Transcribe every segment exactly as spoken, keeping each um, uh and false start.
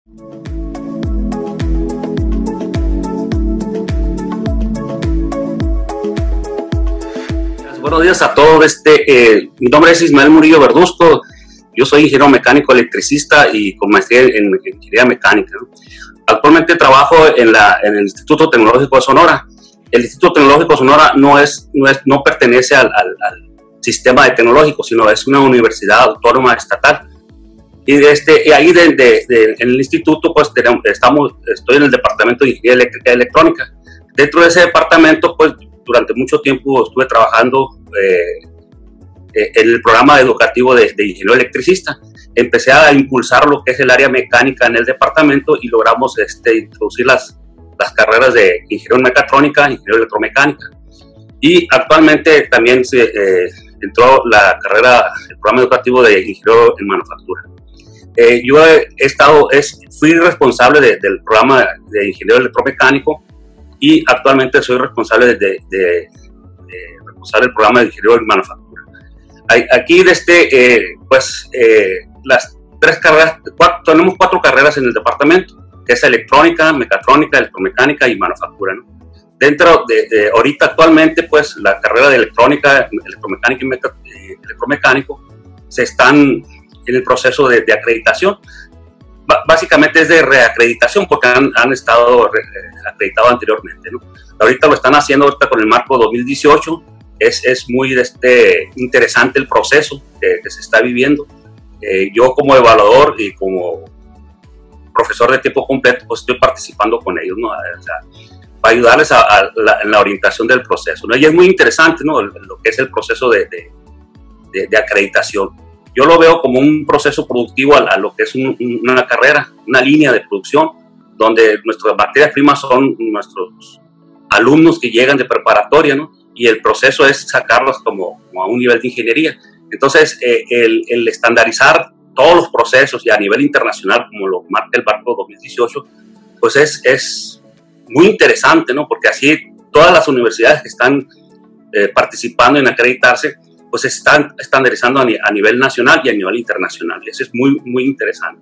Buenos días a todos. Este, eh, mi nombre es Ismael Murillo Verduzco. Yo soy ingeniero mecánico electricista y con maestría en, en ingeniería mecánica, ¿no? Actualmente trabajo en, la, en el Instituto Tecnológico de Sonora. El Instituto Tecnológico de Sonora no, es, no, es, no pertenece al, al, al sistema de tecnológico, sino es una universidad autónoma estatal. Y, de este, y ahí de, de, de, en el instituto pues tenemos, estamos, estoy en el departamento de ingeniería eléctrica y electrónica. Dentro de ese departamento pues durante mucho tiempo estuve trabajando eh, en el programa educativo de, de ingeniero electricista. Empecé a impulsar lo que es el área mecánica en el departamento y logramos este, introducir las, las carreras de ingeniero en mecatrónica, ingeniero electromecánica. Y actualmente también se eh, entró la carrera, el programa educativo de ingeniero en manufactura. Eh, yo he estado, es, fui responsable de, del programa de ingeniero electromecánico y actualmente soy responsable, de, de, de, de responsable del programa de ingeniero en manufactura. Aquí desde, eh, pues, eh, las tres carreras, cuatro, tenemos cuatro carreras en el departamento, que es electrónica, mecatrónica, electromecánica y manufactura, ¿no? Dentro de, de ahorita actualmente, pues, la carrera de electrónica, electromecánica y meca, eh, electromecánico se están en el proceso de, de acreditación. Básicamente es de reacreditación porque han, han estado acreditados anteriormente, ¿no? Ahorita lo están haciendo ahorita con el marco dos mil dieciocho. Es, es muy este, interesante el proceso que, que se está viviendo. Eh, yo como evaluador y como profesor de tiempo completo pues estoy participando con ellos, ¿no? O sea, para ayudarles a, a la, en la orientación del proceso, ¿no? Y es muy interesante, ¿no? Lo que es el proceso de, de, de, de acreditación. Yo lo veo como un proceso productivo a, a lo que es un, una carrera, una línea de producción, donde nuestras materias primas son nuestros alumnos que llegan de preparatoria, ¿no? Y el proceso es sacarlos como, como a un nivel de ingeniería. Entonces, eh, el, el estandarizar todos los procesos y a nivel internacional, como lo marca el marco dos mil dieciocho, pues es, es muy interesante, ¿no? Porque así todas las universidades que están eh, participando en acreditarse, pues se están estandarizando a, ni, a nivel nacional y a nivel internacional. Y eso es muy, muy interesante.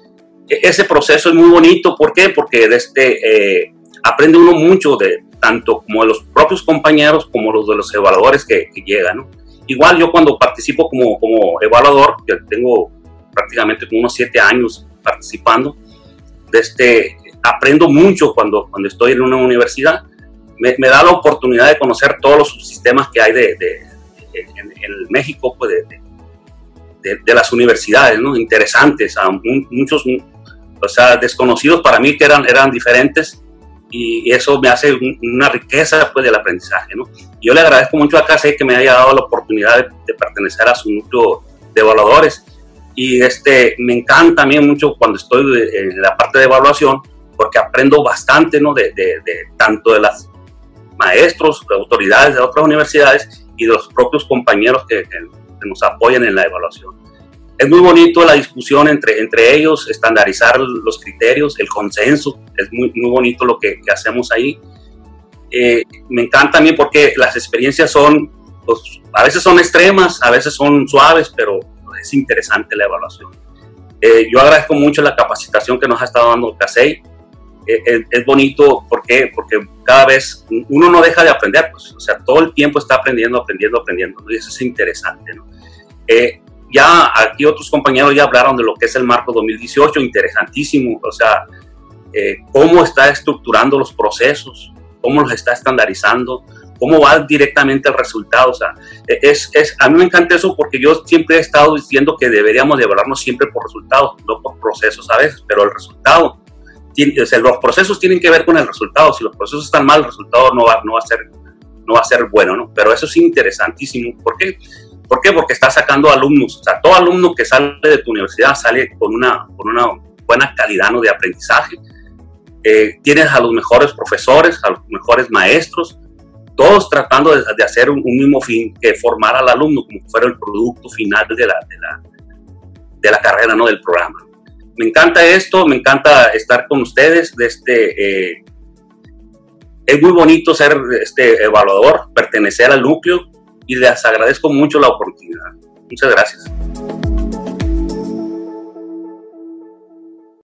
Ese proceso es muy bonito. ¿Por qué? Porque desde, eh, aprende uno mucho de tanto como de los propios compañeros como los de los evaluadores que, que llegan, ¿no? Igual yo cuando participo como, como evaluador, que tengo prácticamente como unos siete años participando, desde, aprendo mucho cuando, cuando estoy en una universidad. Me, me da la oportunidad de conocer todos los subsistemas que hay de, de En, en México, pues, de, de, de las universidades, ¿no? Interesantes, a un, muchos, o sea, desconocidos para mí que eran, eran diferentes, y eso me hace un, una riqueza, pues, del aprendizaje, ¿no? Yo le agradezco mucho a C A S E I que me haya dado la oportunidad de, de pertenecer a su núcleo de evaluadores, y este, me encanta también mucho cuando estoy en la parte de evaluación, porque aprendo bastante, ¿no? De, de, de tanto de los maestros, de autoridades de otras universidades, y de los propios compañeros que, que, que nos apoyan en la evaluación. Es muy bonito la discusión entre, entre ellos, estandarizar los criterios, el consenso, es muy, muy bonito lo que, que hacemos ahí. Eh, me encanta a mí porque las experiencias son, pues, a veces son extremas, a veces son suaves, pero es interesante la evaluación. Eh, yo agradezco mucho la capacitación que nos ha estado dando C A S E I. Es, es bonito, ¿por qué? Porque cada vez uno no deja de aprender, pues, o sea, todo el tiempo está aprendiendo, aprendiendo, aprendiendo, ¿no? Y eso es interesante, ¿no? Eh, ya aquí otros compañeros ya hablaron de lo que es el marco dos mil dieciocho, interesantísimo, o sea, eh, cómo está estructurando los procesos, cómo los está estandarizando, cómo va directamente al resultado, o sea, es, es, a mí me encanta eso porque yo siempre he estado diciendo que deberíamos de evaluarnos siempre por resultados, no por procesos a veces, pero el resultado. O sea, los procesos tienen que ver con el resultado. Si los procesos están mal, el resultado no va, no va, a, ser, no va a ser bueno, ¿no? Pero eso es interesantísimo. ¿Por qué? ¿Por qué? Porque estás sacando alumnos. O sea, todo alumno que sale de tu universidad sale con una, con una buena calidad, ¿no? De aprendizaje. Eh, tienes a los mejores profesores, a los mejores maestros, todos tratando de, de hacer un, un mismo fin, que formar al alumno como si fuera el producto final de la, de la, de la carrera, ¿no? Del programa. Me encanta esto, me encanta estar con ustedes. Este, eh, es muy bonito ser este evaluador, pertenecer al núcleo, y les agradezco mucho la oportunidad. Muchas gracias.